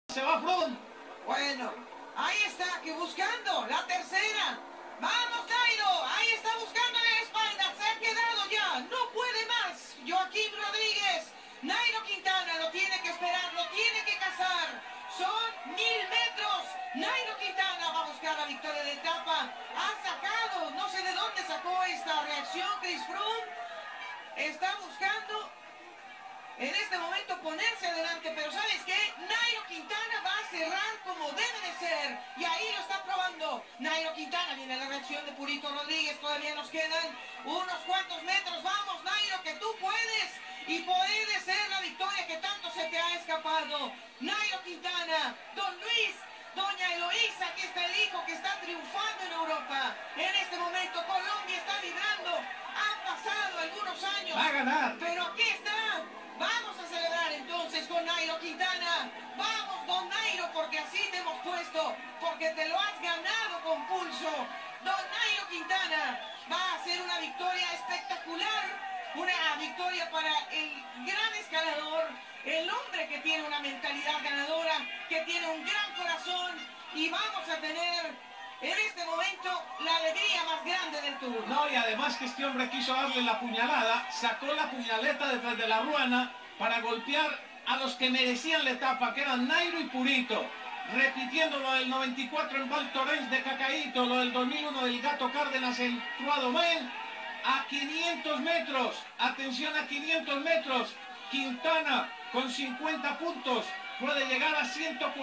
Se va Front. Bueno, ahí está, que buscando la tercera. ¡Vamos, Nairo! Ahí está buscando en la espalda. Se ha quedado ya. No puede más. Joaquín Rodríguez. Nairo Quintana lo tiene que esperar, lo tiene que cazar. Son 1000 metros. Nairo Quintana va a buscar la victoria de etapa. Ha sacado, no sé de dónde sacó esta reacción Chris Froome. Está buscando en este momento ponerse adelante, pero ¿sabes qué? Nairo Quintana va a cerrar como debe de ser, y ahí lo está probando. Nairo Quintana, viene la reacción de Purito Rodríguez, todavía nos quedan unos cuantos metros. Vamos, Nairo, que tú puedes, y puede ser la victoria que tanto se te ha escapado. Nairo Quintana, don Luis, doña Eloísa, aquí está el hijo que está triunfando en Europa. En este momento Colombia está vibrando, han pasado algunos años, Va a ganar. pero aquí está. Vamos a celebrar entonces con Nairo Quintana. Vamos, don Nairo, porque así te hemos puesto, porque te lo has ganado con pulso. Don Nairo Quintana va a hacer una victoria espectacular, una victoria para el gran escalador, el hombre que tiene una mentalidad ganadora, que tiene un gran corazón, y vamos a tener en este momento la alegría más grande del Tour. No, y además que este hombre quiso darle la puñalada, sacó la puñaleta detrás de la ruana para golpear a los que merecían la etapa, que eran Nairo y Purito. Repitiendo lo del 94 en Val Thorens de Cacaíto, lo del 2001 del Gato Cárdenas en Trois-Domaines, a 500 metros, atención, a 500 metros, Quintana con 50 puntos puede llegar a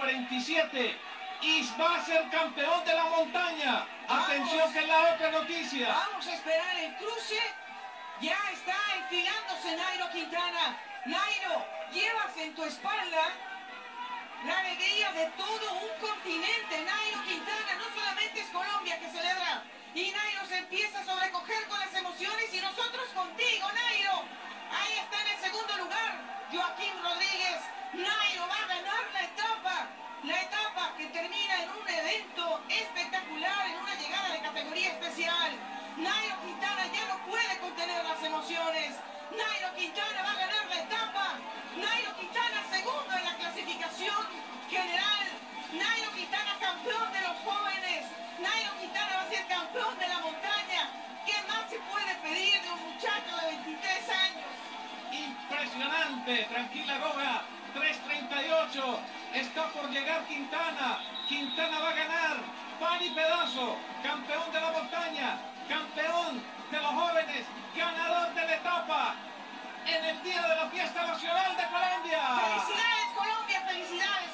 147 y va a ser campeón de la montaña. Atención, que es la otra noticia. Vamos a esperar el cruce. Ya está enfilándose Nairo Quintana. Nairo, llevas en tu espalda la alegría de todo un continente. Nairo Quintana, no solamente es Colombia que celebra, y Nairo se empieza a sobrecoger con las emociones, y nosotros contigo, Nairo. Ahí está en el segundo lugar Joaquín Rodríguez. Nairo va a ganar la etapa que termina en un evento espectacular, en una llegada de categoría especial. Nairo Quintana ya no puede contener las emociones. Nairo Quintana va a ganar la etapa. Nairo Quintana segundo en la clasificación general. Nairo Quintana campeón de los jóvenes. Nairo Quintana va a ser campeón de la montaña. ¿Qué más se puede pedir de un muchacho de 23 años? Impresionante, tranquila Goga, 3:38, está por llegar Quintana. Quintana va a ganar, pan y pedazo, campeón de la montaña, campeón de los jóvenes, ganador de la etapa en el día de la fiesta nacional de Colombia. ¡Felicidades, Colombia! ¡Felicidades!